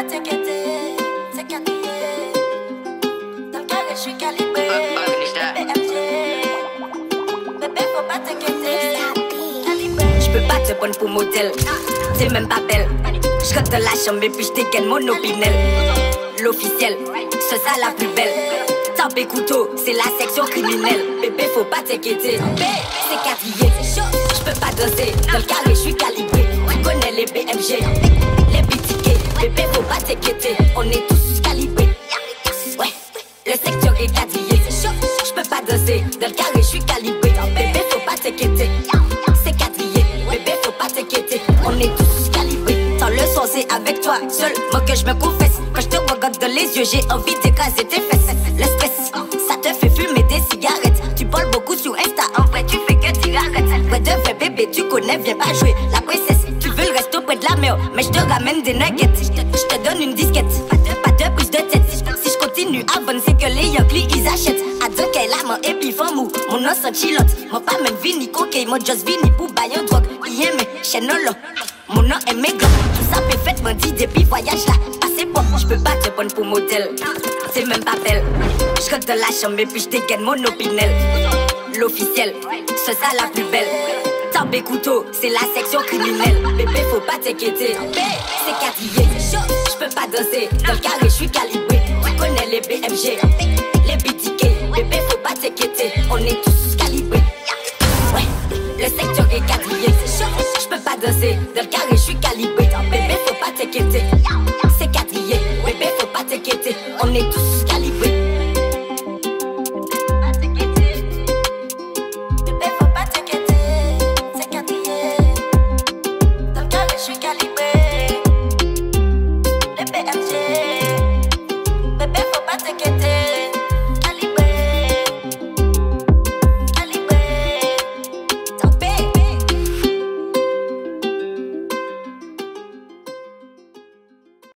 pas t'inquiéter, c'est quadrillé. Dans le carré, je suis calibré. BMG, bébé, faut pas t'inquiéter. Je peux pas te prendre pour modèle, t'es même pas belle. Je rentre dans la chambre et puis je dégaine mon opinel. L'officiel, c'est ça la plus belle. Tape et couteau, c'est la section criminelle. Bébé, faut pas t'inquiéter, c'est quadrillé. Je peux pas danser, dans le carré, je suis calibré. Tu connais les BMG, les BTK. Bébé, faut pas t'inquiéter, on est tous calibrés. Ouais, le secteur est quadrillé. Je peux pas danser, dans le carré, je suis calibré. Bébé, faut pas t'inquiéter, c'est quadrillé. Bébé, faut pas t'inquiéter, on est tous calibrés. Sans le son, c'est avec toi, seulement que je me confesse. Quand je te regarde dans les yeux, j'ai envie d'écraser tes fesses. Le stress, ça te fait fumer des cigarettes. Tu parles beaucoup sur Insta, en vrai tu fais que tu arrêtes. Ouais de vrai bébé, tu connais, viens pas jouer la princesse. Tu veux le resto près de la mer, mais je te ramène des nuggets. Je te donne une disquette, pas de prise de tête. Si je continue à vendre, c'est que les Yankees ils achètent. À deux qu'elle a mon épifant mou, mon nom sans chilote. Mon pas même vini cocaine, mon just vini pour bailler un drogue. Il aime chenolo, mon nom est méga. Tout ça fait fait, mon dit depuis voyage là. Passez pas, je peux pas te prendre pour modèle. C'est même pas belle. Je rentre dans la chambre et puis je dégaine mon opinel. L'officiel, c'est ça la plus belle. Tape et couteau, c'est la section criminelle. Bébé, faut pas t'inquiéter, c'est quadrillé. Je peux pas danser, dans le carré, je suis calibré. Tu connais les BMG, les BTK. Bébé, faut pas t'inquiéter, on est tous calibrés. Ouais, le secteur est quadrillé. Je peux pas danser, dans le carré, je suis calibré.